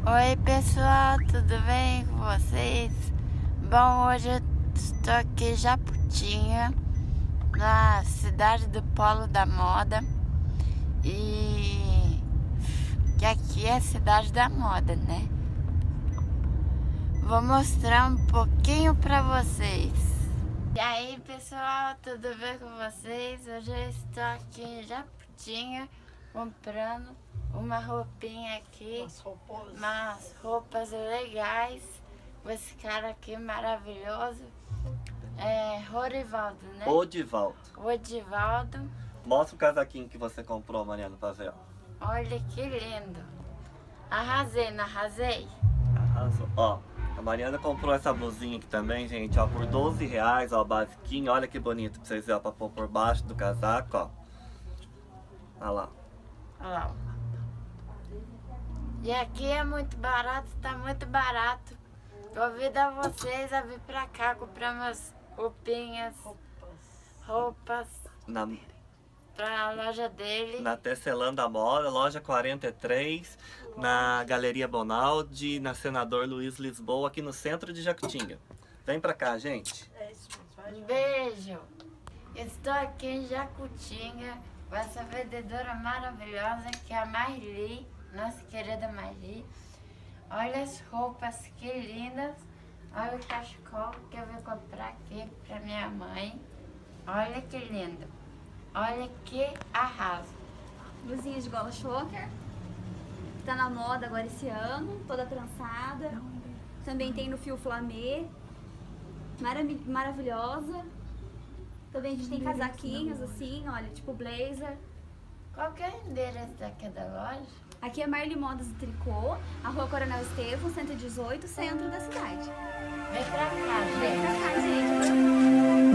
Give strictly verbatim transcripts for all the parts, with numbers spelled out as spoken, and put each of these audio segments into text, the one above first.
Oi pessoal, tudo bem com vocês? Bom, hoje eu estou aqui em Japutinga, na cidade do Polo da Moda. E que aqui é a cidade da moda, né? Vou mostrar um pouquinho pra vocês. E aí pessoal, tudo bem com vocês? Hoje eu estou aqui em Japutinga comprando uma roupinha aqui, umas roupas, umas roupas legais, com esse cara aqui maravilhoso, é Rorivaldo, né? Odivaldo. Odivaldo. Mostra o casaquinho que você comprou, Mariana, pra ver, ó. Olha que lindo. Arrasei, não arrasei? Arrasou. Ó, a Mariana comprou essa blusinha aqui também, gente, ó, por doze reais, ó, basiquinho. Olha que bonito pra vocês verem, ó, pra pôr por baixo do casaco, ó. Olha lá. Olha lá. E aqui é muito barato, tá muito barato. Convido a vocês a vir pra cá comprar umas roupinhas, roupas Na, pra loja dele. na Tecelã Moda, loja quarenta e três, na Galeria Bonaldi, na Senador Luiz Lisboa, aqui no centro de Jacutinga. Vem pra cá, gente. Um beijo. Estou aqui em Jacutinga com essa vendedora maravilhosa que é a Marli, nossa querida Marli. Olha as roupas que lindas. Olha o cachecol que eu vou comprar aqui pra minha mãe. Olha que lindo. Olha que arraso. Blusinha de gola choker. Tá na moda agora esse ano, toda trançada. Também tem no fio flamê. Marav maravilhosa. Também a gente tem casaquinhos assim, olha, tipo blazer. Qual que é o endereço daqui da loja? Aqui é Marli Modas e Tricô, a Rua Coronel Estevão, cento e dezoito, centro da cidade. Vem pra cá, Vem gente. pra cá, gente.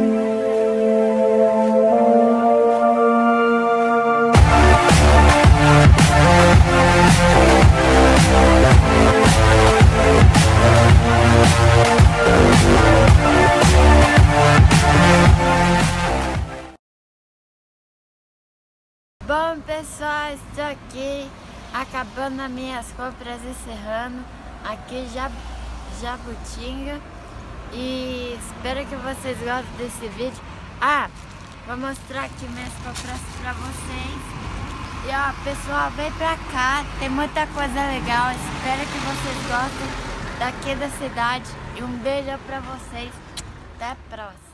Bom pessoal, estou aqui acabando as minhas compras, encerrando aqui já Jabutinga, e espero que vocês gostem desse vídeo. Ah, vou mostrar aqui minhas compras pra vocês. E ó pessoal, vem pra cá, tem muita coisa legal, espero que vocês gostem daqui da cidade, e um beijo pra vocês, até a próxima.